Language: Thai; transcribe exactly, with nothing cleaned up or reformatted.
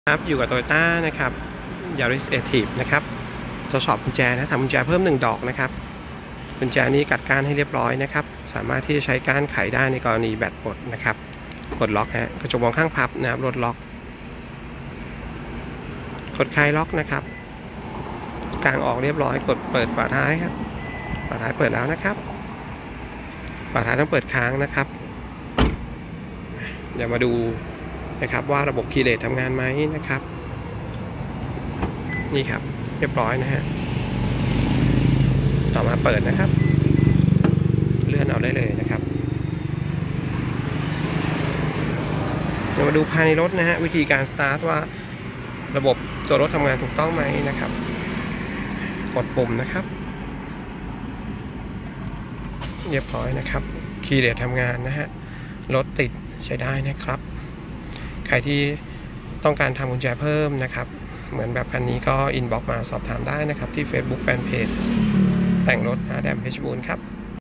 ครับอยู่กับ Toyota นะครับ Yaris Active นะครับทดสอบกุญแจนะทำกุญแจเพิ่มหนึ่งดอกนะครับกุญแจนี้กัดก้านให้เรียบร้อยนะครับสามารถที่จะใช้ก้านไขได้ในกรณีแบตหมดนะครับกดล็อกฮะกระจกมองข้างพับนะครับรถล็อกกดคลายล็อกนะครับกางออกเรียบร้อยกดเปิดฝาท้ายครับฝาท้ายเปิดแล้วนะครับฝาท้ายต้องเปิดค้างนะครับเดี๋ยวมาดูนะครับว่าระบบคีย์เลสทำงานไหมนะครับนี่ครับเรียบร้อยนะฮะต่อมาเปิดนะครับเลื่อนเอาได้เลยนะครับเดี๋ยวมาดูภายในรถนะฮะวิธีการสตาร์ทว่าระบบตัวรถทำงานถูกต้องไหมนะครับกดปุ่มนะครับเรียบร้อยนะครับคีย์เลสทำงานนะฮะรถติดใช้ได้นะครับใครที่ต้องการทำกุญแจเพิ่มนะครับเหมือนแบบคันนี้ก็อินบ็อกซ์มาสอบถามได้นะครับที่ Facebook Fanpage แต่งรถอาแดมเพชรบูรณ์ครับ